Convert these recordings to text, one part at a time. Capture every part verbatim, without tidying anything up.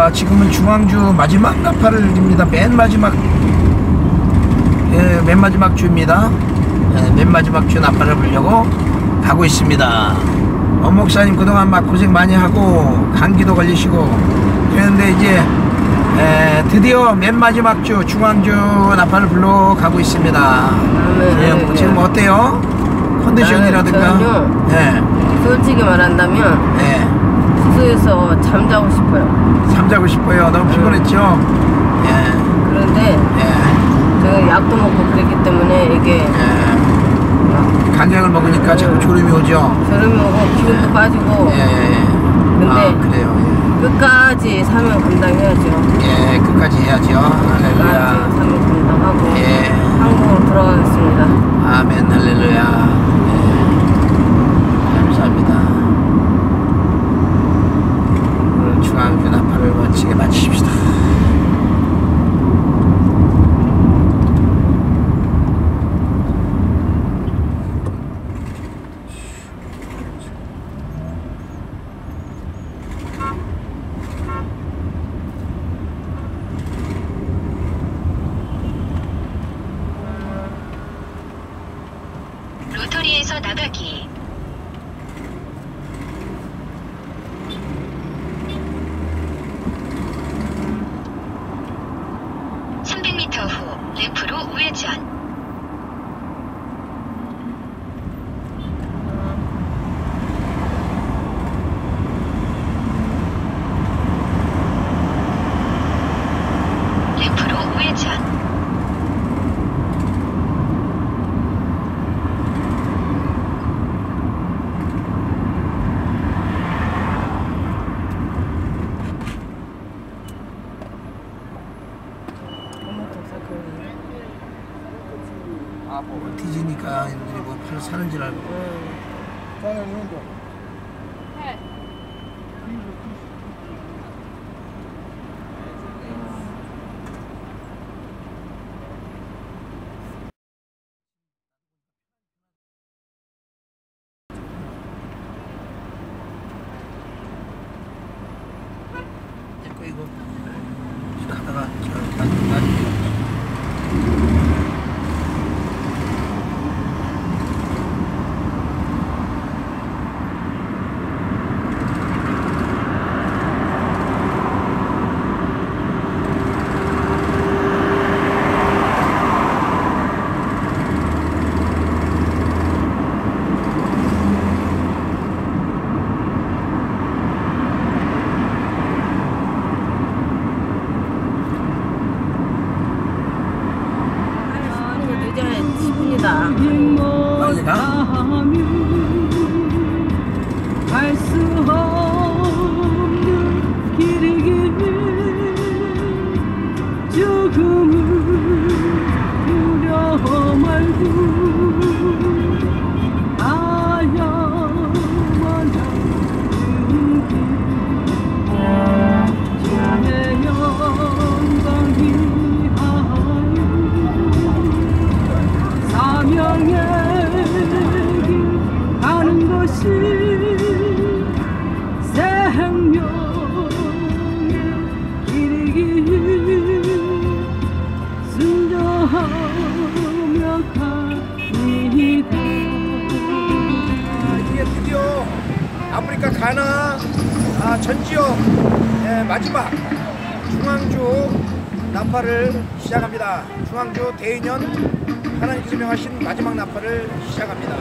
자, 지금은 중앙주 마지막 나팔입니다. 맨 마지막, 예, 맨 마지막 주입니다. 예, 맨 마지막 주 나팔을 불려고 가고 있습니다. 엄 목사님 그동안 막 고생 많이 하고 감기도 걸리시고 그랬는데 이제 에, 드디어 맨 마지막 주 중앙주 나팔을 불러 가고 있습니다. 아, 네, 예, 네, 지금 네. 어때요? 컨디션이라든가? 네. 솔직히 말한다면 네. 숙소에서 잠자고 싶어요. 잠자고 싶어요. 너무 피곤했죠? 네. 예. 그런데 예. 제가 약도 먹고 그랬기 때문에 이게 예. 간약을 먹으니까 네. 자꾸 졸음이 오죠? 졸음이 오고 기운도 예. 빠지고 예, 예. 근데 아, 그래요. 예. 끝까지 사명 감당해야죠. 예, 끝까지 해야죠. 할렐루야. 사명 감당하고 예. 한국으로 돌아가겠습니다. 아멘, 할렐루야. 예. 감사합니다. 오늘 중앙주 나팔을 멋지게 마치십시다. 로터리에서 나가기. 삼백 미터 후 램프로 우회전. 램프로 우회전. 아, 뭐 뒤지니까 애들이 뭐 팔 사는 줄 알고. 됐고 이거 하다가 저 나중에. 빨리 가? 갈수 없는 길이 길 죽음을 두려워 말고 아야만 하는 길 주의 영광 위하여 사명의 가는 것이 생명의 길이길 순종하며 갑니다. 아, 이게 드디어 아프리카 가나 아, 전 지역 예, 마지막 중앙주 나팔을 시작합니다. 중앙주 대인연 하나님께서 명하신 마지막 나팔을 시작합니다.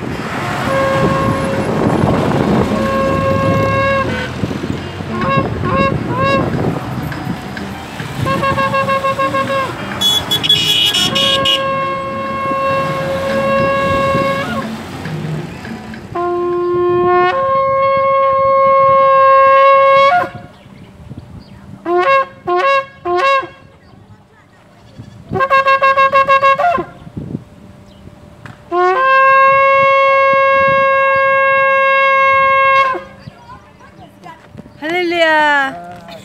할렐루야.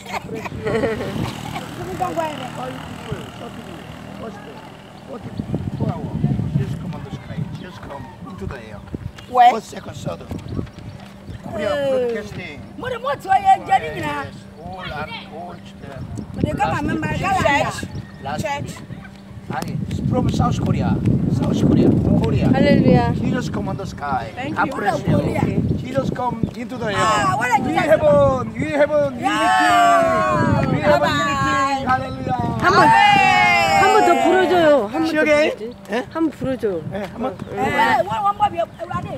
Just come on the sky. Just come into the air. Where? One second further. Korea broadcasting. Mura moto ya jari na. Oh, all are all Mereka mah membatalkan. last 아니 from South Korea, South Korea, Korea. 할렐루야. Jesus come on the sky. Thank God you. bless you. Jesus come into the air. Ah, what are you we guys heaven, we heaven, we Yeah. meeting. We heaven, we Bye-bye. meeting. Hallelujah. 한번 한 번 더 불어줘요. 한 번 더 시작해. 불어줘. 예? 한 번 불어줘. 예, 한번. Eh, wah wah biar berani.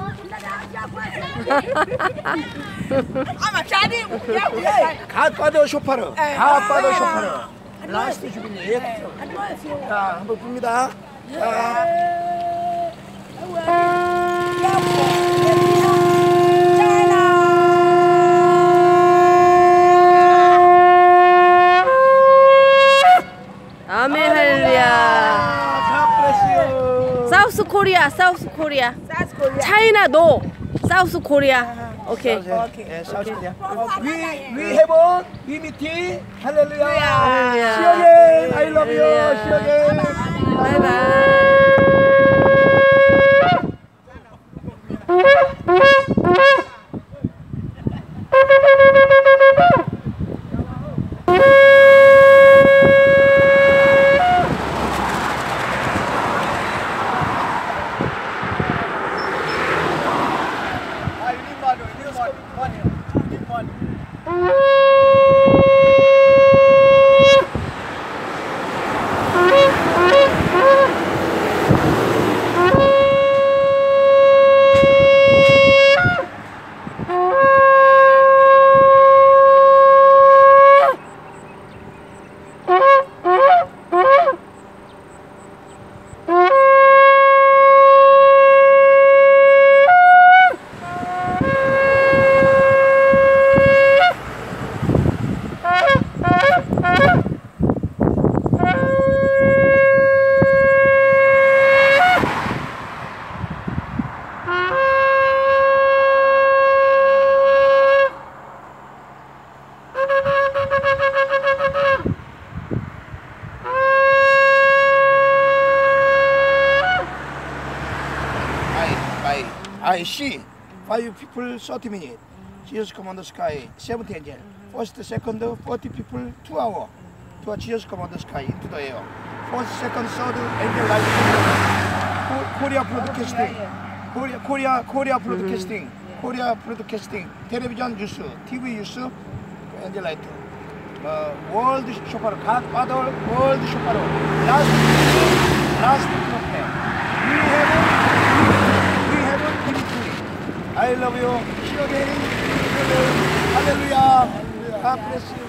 Ama jadi ya ya. 갓파더 쇼파르. 예. 갓파더 아. 쇼파르. 라스트 주빈이. 자, 한번 봅니다. 자, 아멘 할렐루야. God bless you. 사우스 코리아, 사우스 코리아. 차이나 노. 사우스 코리아. 오케이. 예, 사우스 코리아. We we heaven, we meeting. 할렐루야. 할렐루야. 시어겐, I love you. 할렐루야. 시어겐. 바이바이. 아, you need one, you need one, one, you need one. I, I, I see five people, thirty minutes. Jesus come on the sky, seventy angel. First, second, forty people, two hour. To Jesus come on the sky into the air. First, second, third, angel light. Ko- Korea broadcasting. Korea, Korea, Korea broadcasting. Korea broadcasting. Television news, T V news, angel light. Uh, world shofar, God Father, world shofar. Last, last prophet. We have, we have victory. I love you. See you again. Hallelujah. God bless you.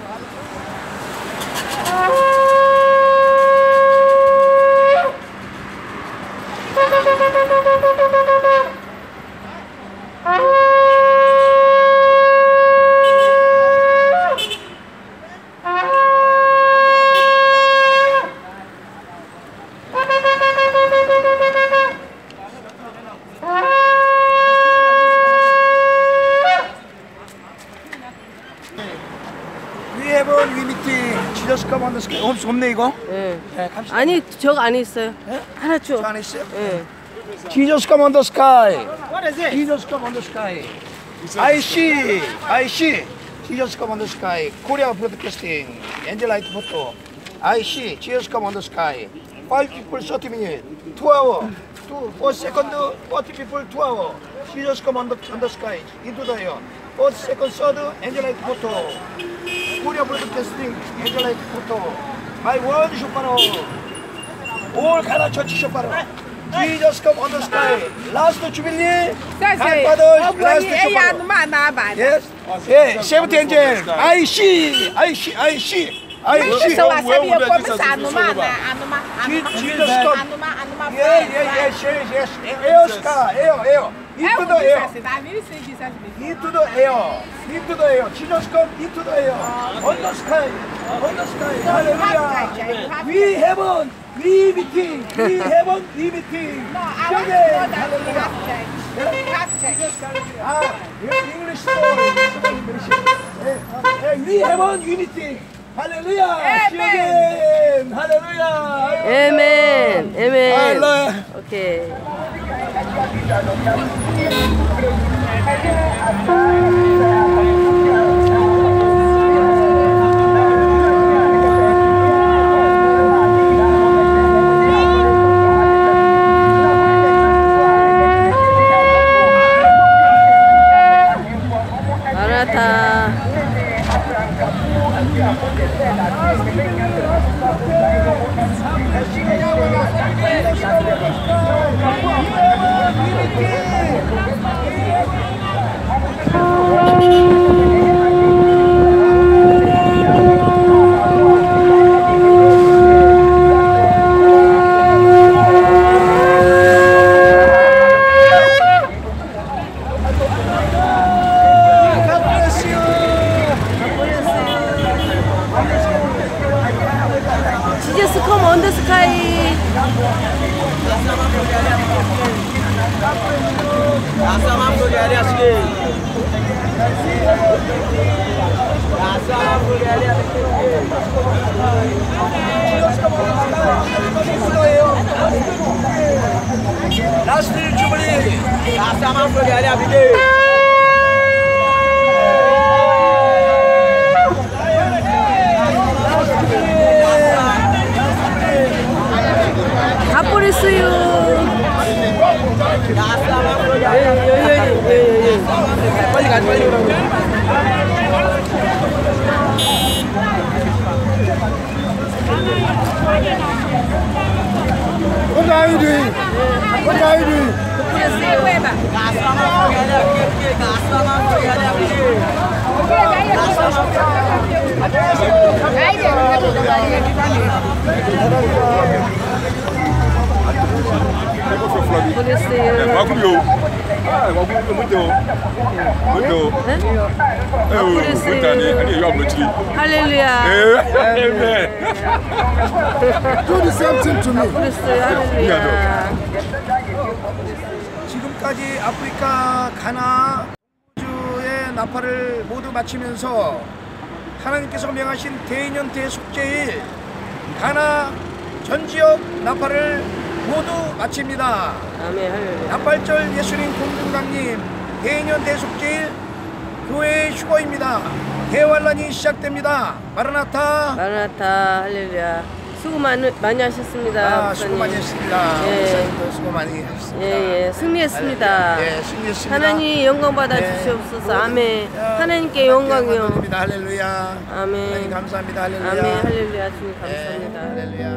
We have one we meeting. Jesus come on the sky. 없, 없네 이거? 예. 네, 갑시다. 아니 저거 안에 있어요. 예? 하나 줘. 저 안에 있어요? 예. Jesus come on the sky. What is it? Jesus come on the sky. I see. I see. Jesus come on the sky. Korea broadcasting. Angel light photo. I see. Jesus come on the sky. Five people, thirty minutes. Two hour. Two. Four second, forty people, two hour. Jesus come on the on the sky. Into the air. Four second, third, angel light photo. Korea broadcasting. Angel light photo. My word shoparo. All Ghana church shoparo. Jesus come on the sky. Last jubilee. Godfather, last shoparo. Yes. Yeah. Seventh angel. I see. I see. I see. I see. So I said you Where would promise Jesus anuma be na anuma Je- Jesus anuma come. anuma anuma. Yeah, yeah, yes, yes, yes. Air sky, air, air. Into the air. I really say Jesus before. Into the air. Into the air. Jesus come into the air. On the sky. On the sky. Hallelujah. We heaven. We meeting. We heaven. We meeting. No, I want to know that we have church. We have church. Ah, English story. English. Eh, eh, we heaven unity. Hallelujah. Amen. Hallelujah. 에멘. 에멘. Hallelujah. 오케이. Jesus come on the sky. Last Jubilee. 다 버렸어요. 빨리 가, 빨리 오라고. What are you doing? What are you doing? 버렸어요. Bagulho. Ah, bagulho muito. Muito. É o Britânia, ali eu amo aqui. 할렐루야. Amen. Do the same thing to me. 버렸어요. 할렐루야. 지금까지 아프리카 가나 주의 나팔을 모두 마치면서 하나님께서 명하신 대인연 대속제일 가나 전 지역 나팔을 모두 마칩니다. 아멘. 할렐루야. 나팔절 예수님 공중강림 대인연 대속제일 교회의 휴거입니다. 대환란이 시작됩니다. 마라나타. 마라나타. 할렐루야. 수고 많이, 많이 하셨습니다. 아, 목사님. 수고 많이 했습니다. 예. 목사님도 수고 많이 하셨습니다. 예, 예. 승리했습니다. 예, 승리했습니다. 하나님 영광 받아 네. 주시옵소서. 아멘. 야, 하나님께 영광이요. 감사드립니다. 할렐루야. 아멘. 하나님 감사합니다. 할렐루야. 아멘. 할렐루야. 주님 예, 감사합니다. 할렐루야.